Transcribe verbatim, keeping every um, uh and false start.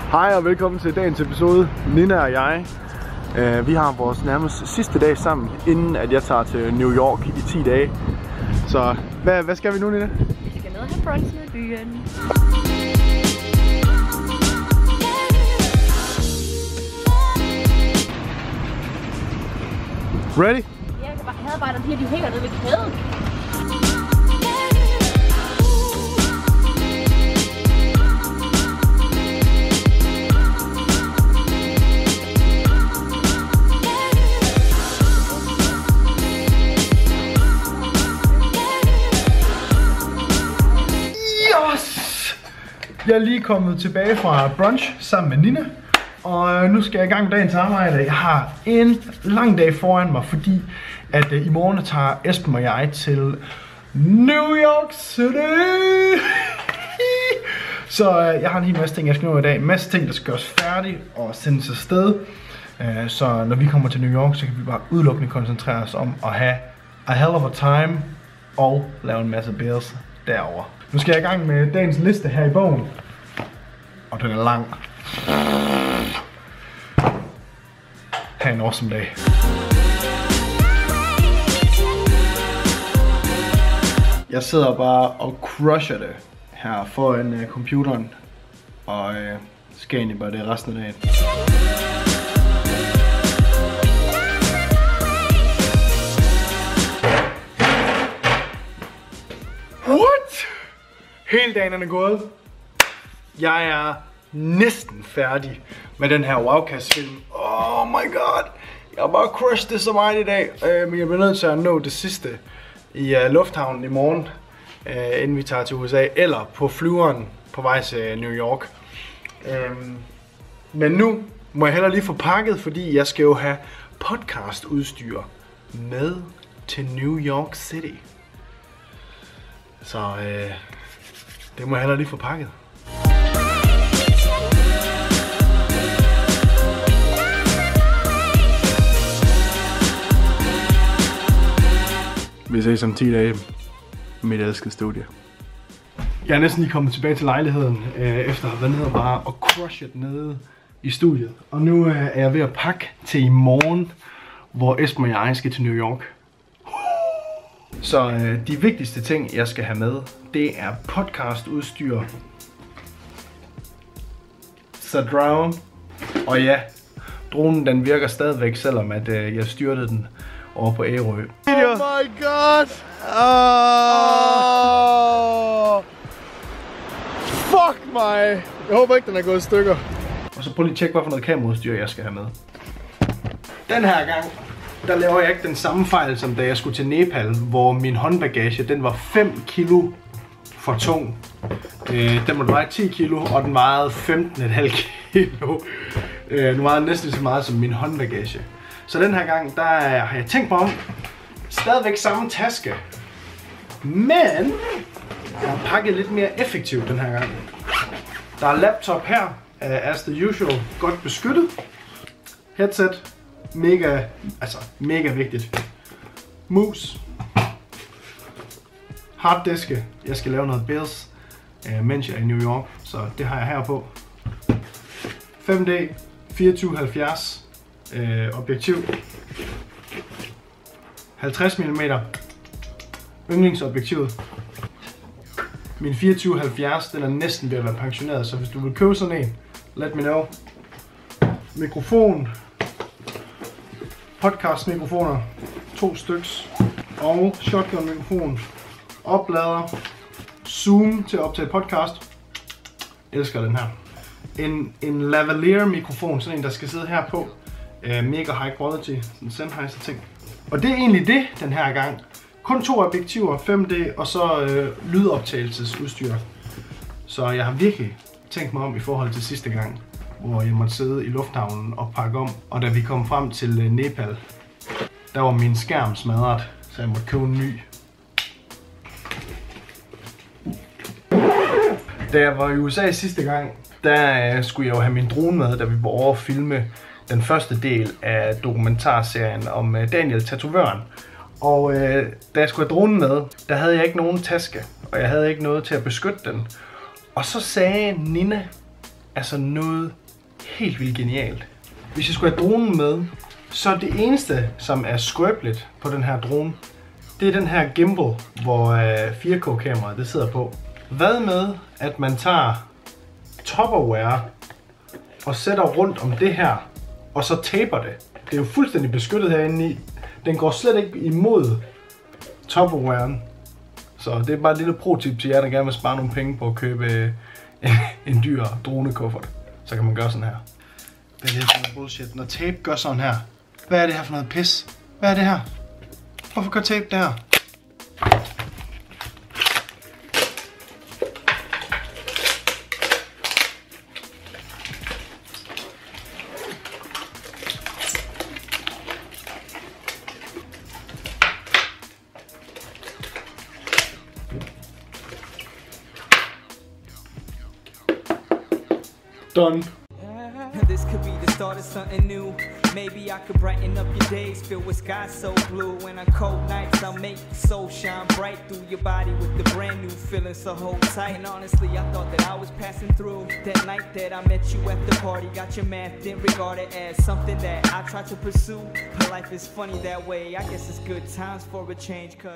Hej og velkommen til dagens episode. Nina og jeg, øh, vi har vores nærmest sidste dag sammen, inden at jeg tager til New York i ti dage. Så hvad, hvad skal vi nu, Nina? Vi skal ned og have brunch i byen. Ready? Ja, jeg bare havde bare den her, de hænger nede ved kæden. Jeg er lige kommet tilbage fra brunch sammen med Nina, og nu skal jeg i gang med dagens arbejde. Jeg har en lang dag foran mig, fordi at uh, i morgen tager Esben og jeg til New York City. Så uh, jeg har en hel masse ting, jeg skal nå i dag. En masse ting, der skal gøres færdig og sendes afsted. Uh, så når vi kommer til New York, så kan vi bare udelukkende koncentrere os om at have a hell of a time og lave en masse beers derovre. Nu skal jeg i gang med dagens liste her i bogen. Og den er lang. Ha' en awesome dag. Jeg sidder bare og crusher det her foran uh, computeren. Og uh, skal egentlig bare det resten af dagen. What? Hele dagen er gået. Jeg er næsten færdig med den her Wowcast-film. Oh my god. Jeg har bare crushed det så meget i dag. Uh, men jeg bliver nødt til at nå det sidste i uh, lufthavnen i morgen, uh, inden vi tager til U S A. Eller på flyveren på vej til New York. Uh, men nu må jeg heller lige få pakket, fordi jeg skal jo have podcast-udstyr med til New York City. Så uh, det må jeg heller lige få pakket. Vi ses om ti dage. Mit elskede studie. Jeg er næsten lige kommet tilbage til lejligheden, øh, efter at have været nede og bare og crushet nede i studiet. Og nu øh, er jeg ved at pakke til i morgen, hvor Esben og jeg skal til New York. Så øh, de vigtigste ting, jeg skal have med, det er podcastudstyr, Surround, og ja, dronen den virker stadigvæk, selvom at, øh, jeg styrtede den over på Ærø. Oh my god! Oh. Fuck mig! Jeg håber ikke, den er gået i stykker. Og så prøv lige at tjekke, hvad for noget kameraudstyr jeg skal have med. Den her gang, der laver jeg ikke den samme fejl, som da jeg skulle til Nepal, hvor min håndbagage, den var fem kilo for tung. Øh, den måtte veje ti kilo, og den vejede femten komma fem kilo. Øh, den vejede næsten så meget som min håndbagage. Så den her gang, der har jeg tænkt mig om, stadigvæk samme taske, men jeg har pakket lidt mere effektivt den her gang. Der er laptop her, uh, as the usual, godt beskyttet. Headset, mega, altså mega vigtigt. Mus. Harddiske, jeg skal lave noget bills, uh, mens jeg er i New York, så det har jeg her på. fem D, fireogtyve halvfjerds. Øh, objektiv, halvtreds millimeter, yndlingsobjektivet. Min fireogtyve halvfjerds, den er næsten ved at være pensioneret, så hvis du vil købe sådan en, let me know. Mikrofon, podcast mikrofoner, to styks, og shotgun mikrofon, oplader, zoom til at optage podcast. Elsker den her. En, en lavalier mikrofon, sådan en der skal sidde her på. Uh, mega high quality, en Sennheiser ting. Og det er egentlig det den her gang. Kun to objektiver, fem D og så uh, lydoptagelsesudstyr. Så jeg har virkelig tænkt mig om i forhold til sidste gang, hvor jeg måtte sidde i lufthavnen og pakke om. Og da vi kom frem til uh, Nepal, der var min skærm smadret, så jeg måtte købe en ny. Da jeg var i U S A sidste gang, der uh, skulle jeg jo have min drone med, da vi var over at filme den første del af dokumentarserien om uh, Daniel Tatovøren. Og øh, da jeg skulle have dronen med, der havde jeg ikke nogen taske, og jeg havde ikke noget til at beskytte den. Og så sagde Nina, altså noget helt vildt genialt. Hvis jeg skulle have dronen med, så er det eneste, som er skrøbeligt på den her drone, det er den her gimbal, hvor øh, fire K kameraet det sidder på. Hvad med, at man tager Tupperware og sætter rundt om det her, og så taper det. Det er jo fuldstændig beskyttet herinde i. Den går slet ikke imod Tupperwaren. Så det er bare et lille pro-tip til jer, der gerne vil spare nogle penge på at købe en, en dyr dronekuffert. Så kan man gøre sådan her. Hvad er det her for noget bullshit? Når tape gør sådan her. Hvad er det her for noget pis? Hvad er det her? Hvorfor gør tape det her? Done. This could be the start of something new. Maybe I could brighten up your days, filled with skies so blue. When on cold nights, I'll make the soul shine bright through your body with the brand new feeling, so hold tight. And honestly, I thought that I was passing through. That night that I met you at the party, got your math, didn't regard it as something that I tried to pursue. But life is funny that way, I guess it's good times for a change, cause